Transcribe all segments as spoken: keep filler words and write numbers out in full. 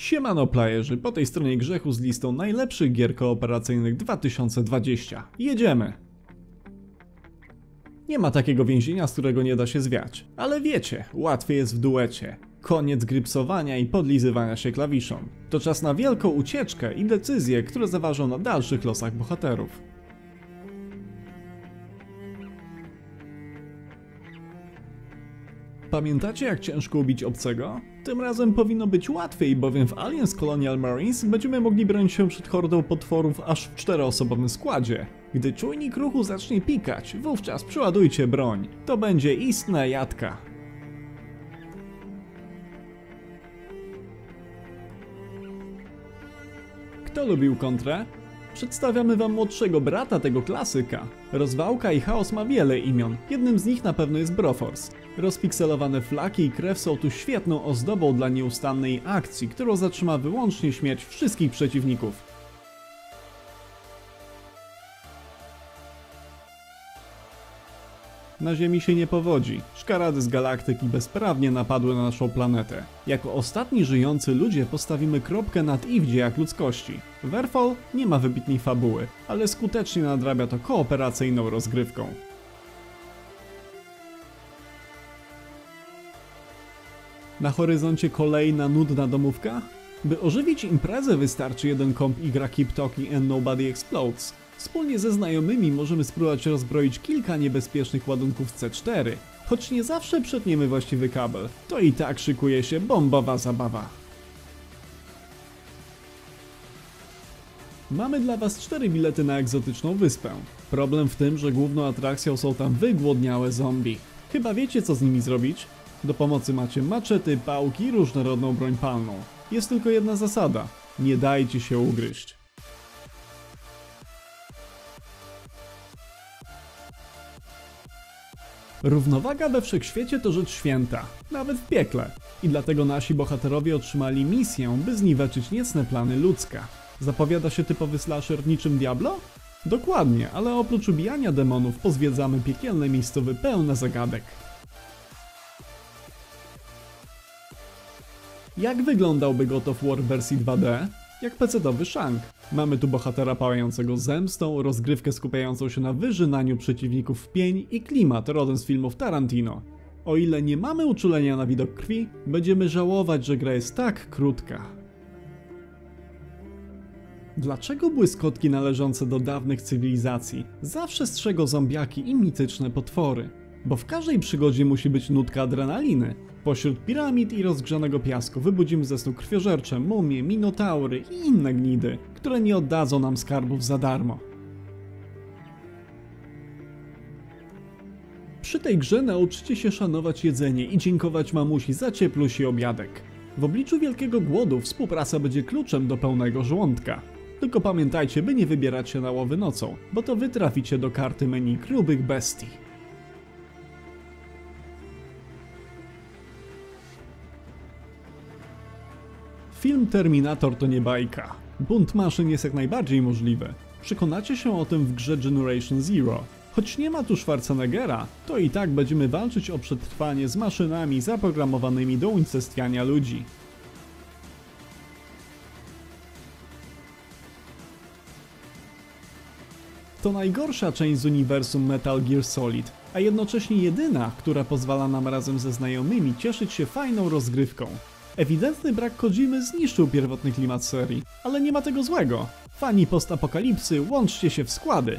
Siemano playerzy, po tej stronie grzechu z listą najlepszych gier kooperacyjnych dwa tysiące dwadzieścia. Jedziemy! Nie ma takiego więzienia, z którego nie da się zwiać. Ale wiecie, łatwiej jest w duecie. Koniec grypsowania i podlizywania się klawiszom. To czas na wielką ucieczkę i decyzje, które zaważą na dalszych losach bohaterów. Pamiętacie, jak ciężko ubić obcego? Tym razem powinno być łatwiej, bowiem w Aliens Colonial Marines będziemy mogli bronić się przed hordą potworów aż w czteroosobowym składzie. Gdy czujnik ruchu zacznie pikać, wówczas przeładujcie broń. To będzie istna jadka. Kto lubił kontrę? Przedstawiamy wam młodszego brata tego klasyka. Rozwałka i chaos ma wiele imion, jednym z nich na pewno jest Broforce. Rozpikselowane flaki i krew są tu świetną ozdobą dla nieustannej akcji, którą zatrzyma wyłącznie śmierć wszystkich przeciwników. Na Ziemi się nie powodzi. Szkarady z galaktyki bezprawnie napadły na naszą planetę. Jako ostatni żyjący ludzie postawimy kropkę nad i w dziejach ludzkości. Werfall nie ma wybitnej fabuły, ale skutecznie nadrabia to kooperacyjną rozgrywką. Na horyzoncie kolejna nudna domówka? By ożywić imprezę wystarczy jeden komp i gra Keep Talking and Nobody Explodes. Wspólnie ze znajomymi możemy spróbować rozbroić kilka niebezpiecznych ładunków C cztery. Choć nie zawsze przetniemy właściwy kabel, to i tak szykuje się bombowa zabawa. Mamy dla was cztery bilety na egzotyczną wyspę. Problem w tym, że główną atrakcją są tam wygłodniałe zombie. Chyba wiecie, co z nimi zrobić? Do pomocy macie maczety, pałki i różnorodną broń palną. Jest tylko jedna zasada. Nie dajcie się ugryźć. Równowaga we wszechświecie to rzecz święta, nawet w piekle. I dlatego nasi bohaterowie otrzymali misję, by zniweczyć niecne plany ludzka. Zapowiada się typowy slasher niczym Diablo? Dokładnie, ale oprócz ubijania demonów pozwiedzamy piekielne miejscowy pełne zagadek. Jak wyglądałby God of War w wersji dwa D? Jak pecetowy Shank. Mamy tu bohatera pałającego zemstą, rozgrywkę skupiającą się na wyżynaniu przeciwników w pień i klimat rodem z filmów Tarantino. O ile nie mamy uczulenia na widok krwi, będziemy żałować, że gra jest tak krótka. Dlaczego błyskotki należące do dawnych cywilizacji zawsze strzegą zombiaki i mityczne potwory? Bo w każdej przygodzie musi być nutka adrenaliny. Pośród piramid i rozgrzanego piasku wybudzimy ze snu krwiożercze, mumie, minotaury i inne gnidy, które nie oddadzą nam skarbów za darmo. Przy tej grze nauczycie się szanować jedzenie i dziękować mamusi za cieplusi obiadek. W obliczu wielkiego głodu współpraca będzie kluczem do pełnego żołądka. Tylko pamiętajcie, by nie wybierać się na łowy nocą, bo to wy traficie do karty menu grubych bestii. Film Terminator to nie bajka. Bunt maszyn jest jak najbardziej możliwy. Przekonacie się o tym w grze Generation Zero. Choć nie ma tu Schwarzeneggera, to i tak będziemy walczyć o przetrwanie z maszynami zaprogramowanymi do unicestwiania ludzi. To najgorsza część z uniwersum Metal Gear Solid, a jednocześnie jedyna, która pozwala nam razem ze znajomymi cieszyć się fajną rozgrywką. Ewidentny brak Kojimy zniszczył pierwotny klimat serii, ale nie ma tego złego. Fani postapokalipsy, łączcie się w składy!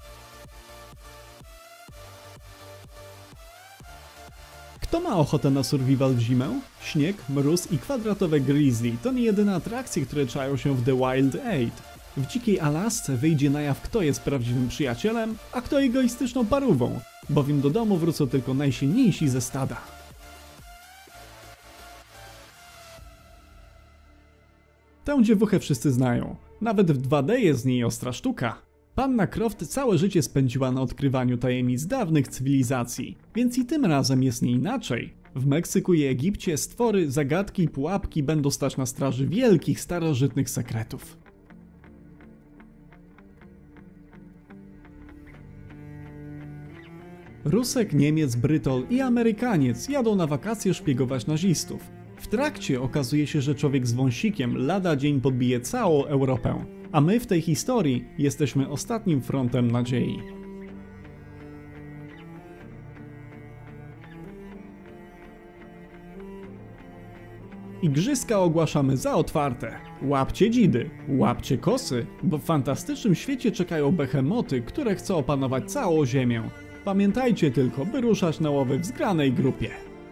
Kto ma ochotę na survival w zimę? Śnieg, mróz i kwadratowe grizzly to nie jedyne atrakcje, które czają się w The Wild Eight. W dzikiej Alasce wyjdzie na jaw, kto jest prawdziwym przyjacielem, a kto egoistyczną parówą, bowiem do domu wrócą tylko najsilniejsi ze stada. Tę dziewuchę wszyscy znają. Nawet w dwa D jest z niej ostra sztuka. Panna Croft całe życie spędziła na odkrywaniu tajemnic dawnych cywilizacji, więc i tym razem jest nie inaczej. W Meksyku i Egipcie stwory, zagadki i pułapki będą stać na straży wielkich, starożytnych sekretów. Rusek, Niemiec, Brytol i Amerykaniec jadą na wakacje szpiegować nazistów. W trakcie okazuje się, że człowiek z wąsikiem lada dzień podbije całą Europę. A my w tej historii jesteśmy ostatnim frontem nadziei. Igrzyska ogłaszamy za otwarte. Łapcie dzidy, łapcie kosy, bo w fantastycznym świecie czekają behemoty, które chcą opanować całą ziemię. Pamiętajcie tylko, by ruszać na łowy w zgranej grupie.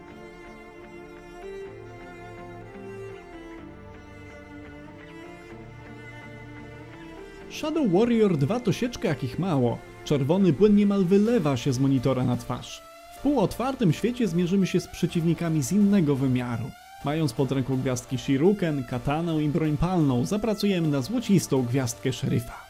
Shadow Warrior dwa to sieczka jakich mało. Czerwony płyn niemal wylewa się z monitora na twarz. W półotwartym świecie zmierzymy się z przeciwnikami z innego wymiaru. Mając pod ręką gwiazdki Shuriken, katanę i broń palną, zapracujemy na złocistą gwiazdkę szeryfa.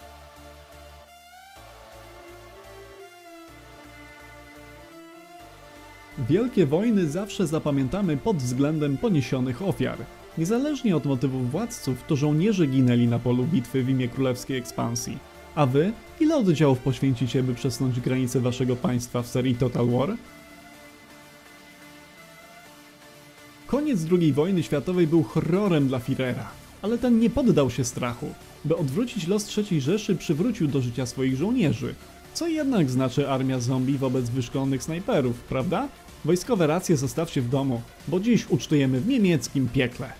Wielkie wojny zawsze zapamiętamy pod względem poniesionych ofiar. Niezależnie od motywów władców, to żołnierze ginęli na polu bitwy w imię królewskiej ekspansji. A wy? Ile oddziałów poświęcicie, by przesunąć granice waszego państwa w serii Total War? Koniec drugiej wojny światowej był horrorem dla Führera, ale ten nie poddał się strachu. By odwrócić los trzeciej Rzeszy, przywrócił do życia swoich żołnierzy. Co jednak znaczy armia zombie wobec wyszkolonych snajperów, prawda? Wojskowe racje zostawcie w domu, bo dziś ucztujemy w niemieckim piekle.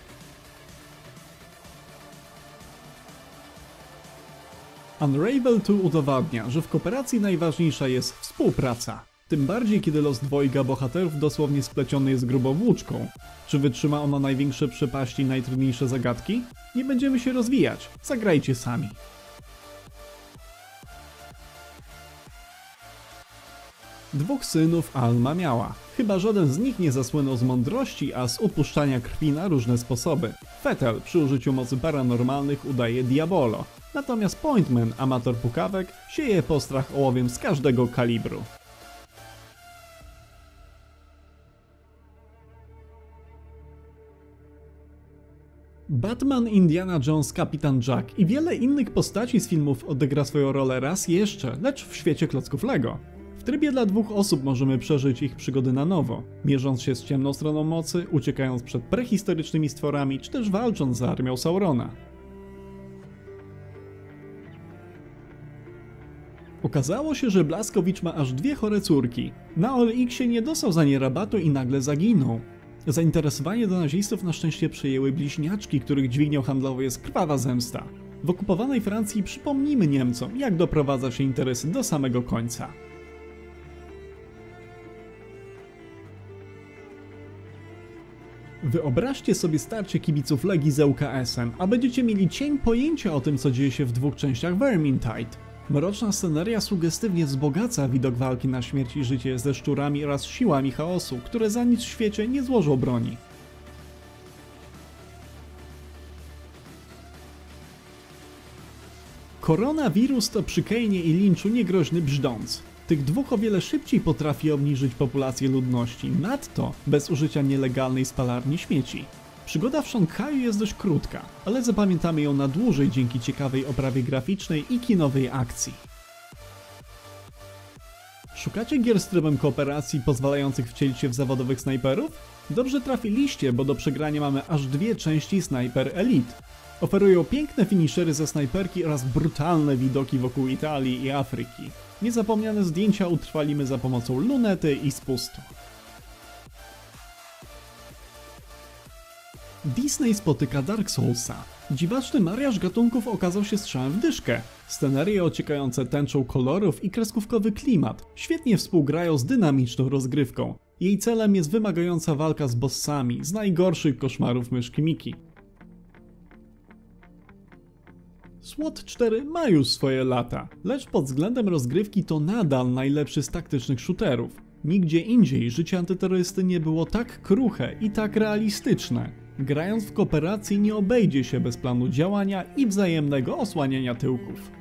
Unravel dwa udowadnia, że w kooperacji najważniejsza jest współpraca. Tym bardziej, kiedy los dwojga bohaterów dosłownie spleciony jest grubą włóczką. Czy wytrzyma ona największe przepaści i najtrudniejsze zagadki? Nie będziemy się rozwijać, zagrajcie sami. Dwóch synów Alma miała, chyba żaden z nich nie zasłynął z mądrości, a z upuszczania krwi na różne sposoby. Fetel przy użyciu mocy paranormalnych udaje Diabolo, natomiast Pointman, amator pukawek, sieje postrach ołowiem z każdego kalibru. Batman, Indiana Jones, Kapitan Jack i wiele innych postaci z filmów odegra swoją rolę raz jeszcze, lecz w świecie klocków Lego. W trybie dla dwóch osób możemy przeżyć ich przygody na nowo, mierząc się z ciemną stroną mocy, uciekając przed prehistorycznymi stworami, czy też walcząc z armią Saurona. Okazało się, że Blazkowicz ma aż dwie chore córki. Na O L X-ie nie dostał za nie rabatu i nagle zaginął. Zainteresowanie do nazistów na szczęście przejęły bliźniaczki, których dźwignią handlową jest krwawa zemsta. W okupowanej Francji przypomnijmy Niemcom, jak doprowadza się interesy do samego końca. Wyobraźcie sobie starcie kibiców Legii z U K S-em, a będziecie mieli cień pojęcia o tym, co dzieje się w dwóch częściach Vermintide. Mroczna sceneria sugestywnie wzbogaca widok walki na śmierć i życie ze szczurami oraz siłami chaosu, które za nic w świecie nie złożą broni. Koronawirus to przy Kane'ie i Lynchu niegroźny brzdąc. Tych dwóch o wiele szybciej potrafi obniżyć populację ludności, nadto bez użycia nielegalnej spalarni śmieci. Przygoda w Szanghaju jest dość krótka, ale zapamiętamy ją na dłużej dzięki ciekawej oprawie graficznej i kinowej akcji. Szukacie gier z trybem kooperacji pozwalających wcielić się w zawodowych snajperów? Dobrze trafiliście, bo do przegrania mamy aż dwie części Sniper Elite. Oferują piękne finishery ze snajperki oraz brutalne widoki wokół Italii i Afryki. Niezapomniane zdjęcia utrwalimy za pomocą lunety i spustu. Disney spotyka Dark Soulsa. Dziwaczny mariaż gatunków okazał się strzałem w dyszkę. Scenerie ociekające tęczą kolorów i kreskówkowy klimat świetnie współgrają z dynamiczną rozgrywką. Jej celem jest wymagająca walka z bossami z najgorszych koszmarów myszki Miki. SWAT cztery ma już swoje lata, lecz pod względem rozgrywki to nadal najlepszy z taktycznych shooterów. Nigdzie indziej życie antyterrorysty nie było tak kruche i tak realistyczne. Grając w kooperacji nie obejdzie się bez planu działania i wzajemnego osłaniania tyłków.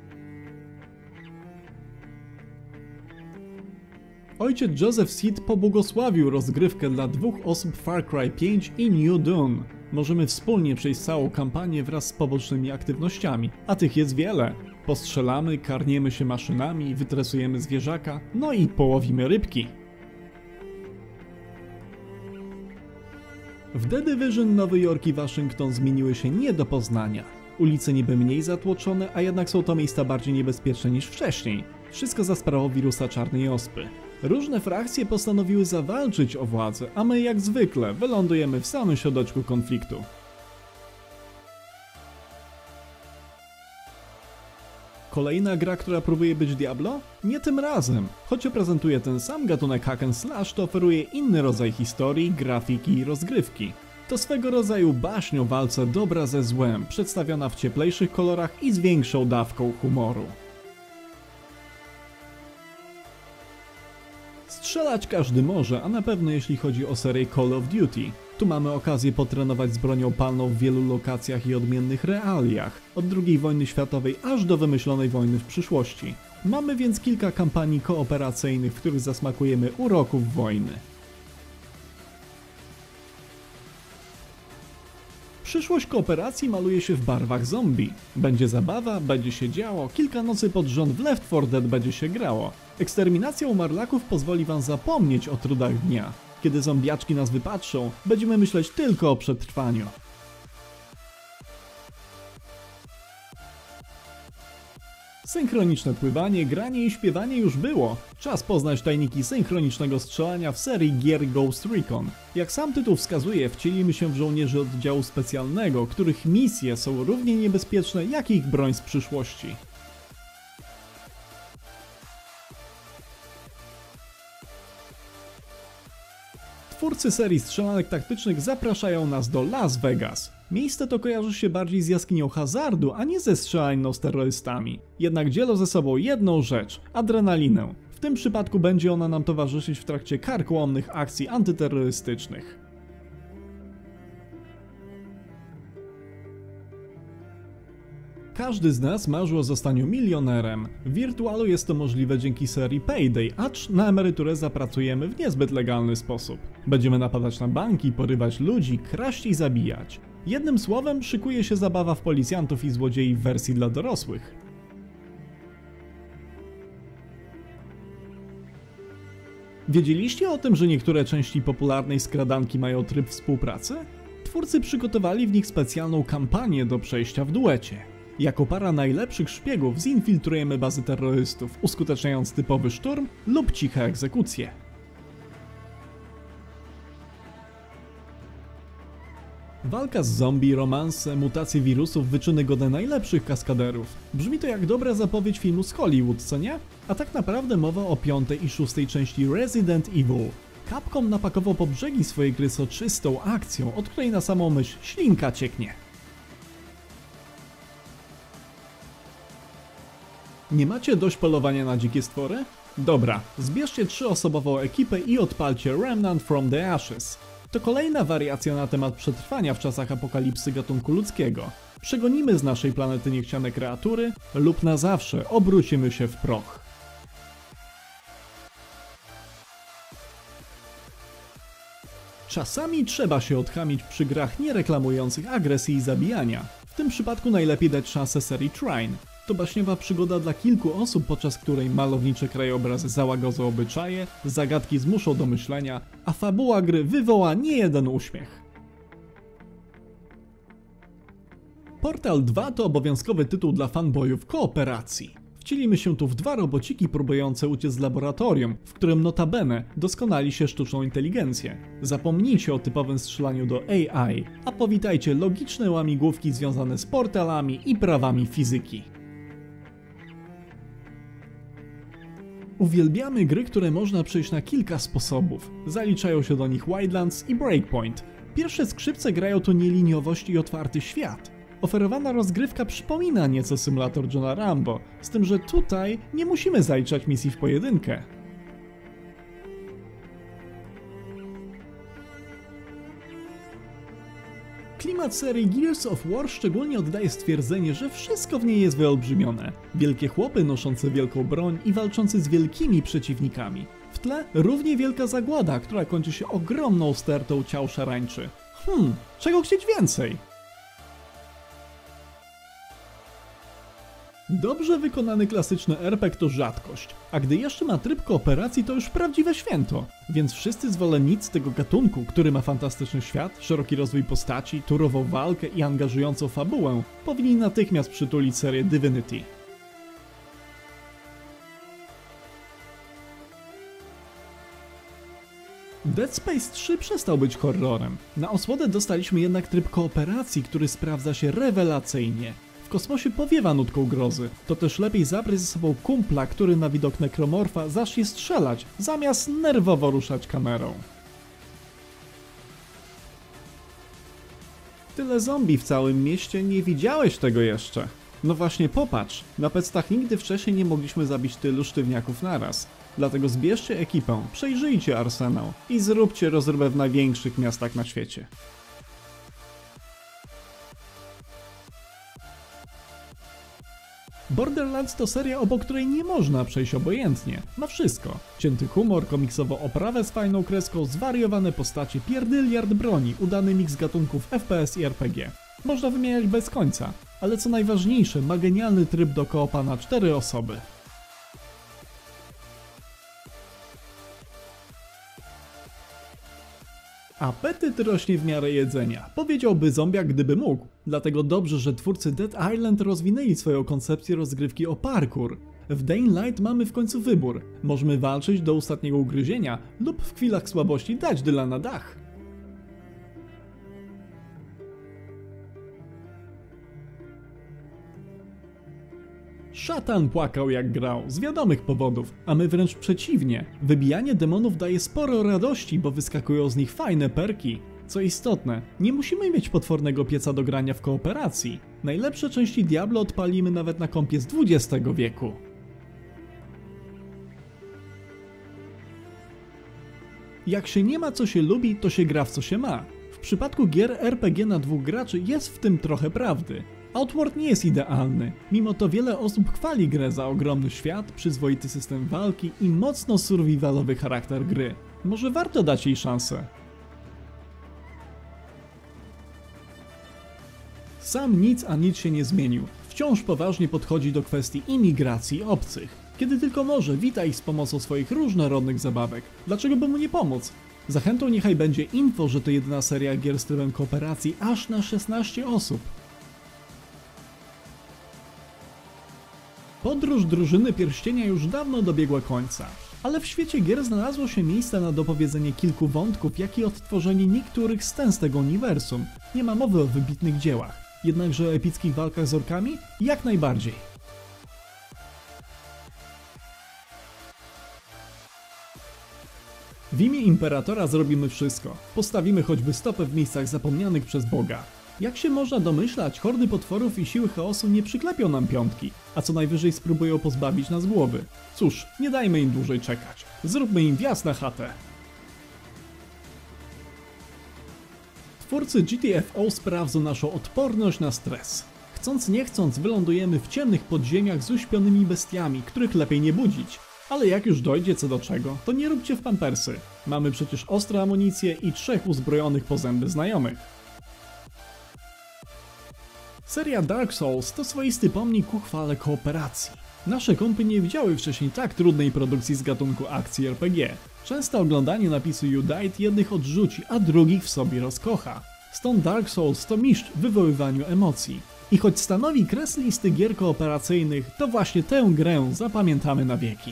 Ojciec Joseph Seed pobłogosławił rozgrywkę dla dwóch osób Far Cry pięć i New Dawn. Możemy wspólnie przejść całą kampanię wraz z pobocznymi aktywnościami, a tych jest wiele. Postrzelamy, karniemy się maszynami, wytresujemy zwierzaka, no i połowimy rybki. W The Division Nowy Jork i Waszyngton zmieniły się nie do poznania. Ulice niby mniej zatłoczone, a jednak są to miejsca bardziej niebezpieczne niż wcześniej. Wszystko za sprawą wirusa czarnej ospy. Różne frakcje postanowiły zawalczyć o władzę, a my jak zwykle wylądujemy w samym środeczku konfliktu. Kolejna gra, która próbuje być Diablo? Nie tym razem. Choć prezentuje ten sam gatunek hack and slash, to oferuje inny rodzaj historii, grafiki i rozgrywki. To swego rodzaju baśń o walce dobra ze złem, przedstawiona w cieplejszych kolorach i z większą dawką humoru. Strzelać każdy może, a na pewno jeśli chodzi o serię Call of Duty. Tu mamy okazję potrenować z bronią palną w wielu lokacjach i odmiennych realiach, od drugiej wojny światowej aż do wymyślonej wojny w przyszłości. Mamy więc kilka kampanii kooperacyjnych, w których zasmakujemy uroków wojny. Przyszłość kooperacji maluje się w barwach zombie. Będzie zabawa, będzie się działo, kilka nocy pod rząd w Left four Dead będzie się grało. Eksterminacja umarlaków pozwoli wam zapomnieć o trudach dnia. Kiedy zombiaczki nas wypatrzą, będziemy myśleć tylko o przetrwaniu. Synchroniczne pływanie, granie i śpiewanie już było. Czas poznać tajniki synchronicznego strzelania w serii gier Ghost Recon. Jak sam tytuł wskazuje, wcielimy się w żołnierzy oddziału specjalnego, których misje są równie niebezpieczne jak ich broń z przyszłości. Twórcy serii strzelanek taktycznych zapraszają nas do Las Vegas. Miejsce to kojarzy się bardziej z jaskinią hazardu, a nie ze strzelaniną z terrorystami. Jednak dzielą ze sobą jedną rzecz – adrenalinę. W tym przypadku będzie ona nam towarzyszyć w trakcie karkołomnych akcji antyterrorystycznych. Każdy z nas marzy o zostaniu milionerem. W wirtualu jest to możliwe dzięki serii Payday, acz na emeryturę zapracujemy w niezbyt legalny sposób. Będziemy napadać na banki, porywać ludzi, kraść i zabijać. Jednym słowem szykuje się zabawa w policjantów i złodziei w wersji dla dorosłych. Wiedzieliście o tym, że niektóre części popularnej skradanki mają tryb współpracy? Twórcy przygotowali w nich specjalną kampanię do przejścia w duecie. Jako para najlepszych szpiegów zinfiltrujemy bazy terrorystów, uskuteczniając typowy szturm lub ciche egzekucje. Walka z zombie, romanse, mutacje wirusów, wyczyny godne najlepszych kaskaderów. Brzmi to jak dobra zapowiedź filmu z Hollywood, co nie? A tak naprawdę mowa o piątej i szóstej części Resident Evil. Capcom napakował po brzegi swojej gry soczystą akcją, od której na samą myśl ślinka cieknie. Nie macie dość polowania na dzikie stwory? Dobra, zbierzcie trzyosobową ekipę i odpalcie Remnant from the Ashes. To kolejna wariacja na temat przetrwania w czasach apokalipsy gatunku ludzkiego. Przegonimy z naszej planety niechciane kreatury lub na zawsze obrócimy się w proch. Czasami trzeba się odchamić przy grach niereklamujących agresji i zabijania. W tym przypadku najlepiej dać szansę serii Trine. To baśniowa przygoda dla kilku osób, podczas której malownicze krajobrazy załagodzą obyczaje, zagadki zmuszą do myślenia, a fabuła gry wywoła niejeden uśmiech. Portal dwa to obowiązkowy tytuł dla fanboyów kooperacji. Wcielimy się tu w dwa robociki próbujące uciec z laboratorium, w którym notabene doskonali się sztuczną inteligencję. Zapomnijcie o typowym strzelaniu do A I, a powitajcie logiczne łamigłówki związane z portalami i prawami fizyki. Uwielbiamy gry, które można przejść na kilka sposobów. Zaliczają się do nich Wildlands i Breakpoint. Pierwsze skrzypce grają tu nieliniowość i otwarty świat. Oferowana rozgrywka przypomina nieco symulator Johna Rambo, z tym, że tutaj nie musimy zaliczać misji w pojedynkę. Klimat serii Gears of War szczególnie oddaje stwierdzenie, że wszystko w niej jest wyolbrzymione. Wielkie chłopy noszące wielką broń i walczący z wielkimi przeciwnikami. W tle równie wielka zagłada, która kończy się ogromną stertą ciał szarańczy. Hmm, czego chcieć więcej? Dobrze wykonany klasyczny er pe gie to rzadkość, a gdy jeszcze ma tryb kooperacji, to już prawdziwe święto. Więc wszyscy zwolennicy tego gatunku, który ma fantastyczny świat, szeroki rozwój postaci, turową walkę i angażującą fabułę, powinni natychmiast przytulić serię Divinity. Dead Space trzy przestał być horrorem. Na osłodę dostaliśmy jednak tryb kooperacji, który sprawdza się rewelacyjnie. W kosmosie powiewa nutką grozy, to też lepiej zabrać ze sobą kumpla, który na widok nekromorfa zacznie strzelać, zamiast nerwowo ruszać kamerą. Tyle zombie w całym mieście, nie widziałeś tego jeszcze. No właśnie popatrz, na pectach nigdy wcześniej nie mogliśmy zabić tylu sztywniaków naraz. Dlatego zbierzcie ekipę, przejrzyjcie arsenał i zróbcie rozrywę w największych miastach na świecie. Borderlands to seria, obok której nie można przejść obojętnie. Ma wszystko. Cięty humor, komiksową oprawę z fajną kreską, zwariowane postacie, pierdyliard broni, udany miks gatunków ef pe es i er pe gie. Można wymieniać bez końca, ale co najważniejsze, ma genialny tryb do koopa na cztery osoby. Apetyt rośnie w miarę jedzenia, powiedziałby zombiak, gdyby mógł. Dlatego dobrze, że twórcy Dead Island rozwinęli swoją koncepcję rozgrywki o parkour. W Dying Light mamy w końcu wybór. Możemy walczyć do ostatniego ugryzienia lub w chwilach słabości dać dyla na dach. Szatan płakał jak grał, z wiadomych powodów, a my wręcz przeciwnie. Wybijanie demonów daje sporo radości, bo wyskakują z nich fajne perki. Co istotne, nie musimy mieć potwornego pieca do grania w kooperacji. Najlepsze części Diablo odpalimy nawet na kompie z dwudziestego wieku. Jak się nie ma co się lubi, to się gra w co się ma. W przypadku gier er pe gie na dwóch graczy jest w tym trochę prawdy. Outward nie jest idealny, mimo to wiele osób chwali grę za ogromny świat, przyzwoity system walki i mocno survivalowy charakter gry. Może warto dać jej szansę. Sam nic a nic się nie zmienił. Wciąż poważnie podchodzi do kwestii imigracji obcych. Kiedy tylko może, wita ich z pomocą swoich różnorodnych zabawek. Dlaczego by mu nie pomóc? Zachętą niechaj będzie info, że to jedyna seria gier z trybem kooperacji aż na szesnaście osób. Podróż drużyny Pierścienia już dawno dobiegła końca, ale w świecie gier znalazło się miejsce na dopowiedzenie kilku wątków, jak i odtworzenie niektórych scen z tego uniwersum. Nie ma mowy o wybitnych dziełach, jednakże o epickich walkach z orkami jak najbardziej. W imię Imperatora zrobimy wszystko. Postawimy choćby stopę w miejscach zapomnianych przez Boga. Jak się można domyślać, hordy potworów i siły chaosu nie przyklepią nam piątki, a co najwyżej spróbują pozbawić nas głowy. Cóż, nie dajmy im dłużej czekać. Zróbmy im wjazd na chatę. Twórcy G T F O sprawdzą naszą odporność na stres. Chcąc nie chcąc wylądujemy w ciemnych podziemiach z uśpionymi bestiami, których lepiej nie budzić. Ale jak już dojdzie co do czego, to nie róbcie w pampersy. Mamy przecież ostre amunicje i trzech uzbrojonych po zęby znajomych. Seria Dark Souls to swoisty pomnik ku chwale kooperacji. Nasze kompy nie widziały wcześniej tak trudnej produkcji z gatunku akcji er pe gie. Często oglądanie napisu You Died jednych odrzuci, a drugich w sobie rozkocha. Stąd Dark Souls to mistrz w wywoływaniu emocji. I choć stanowi kres listy gier kooperacyjnych, to właśnie tę grę zapamiętamy na wieki.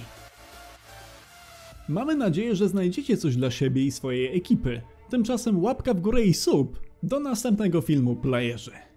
Mamy nadzieję, że znajdziecie coś dla siebie i swojej ekipy. Tymczasem łapka w górę i sub. Do następnego filmu, playerzy.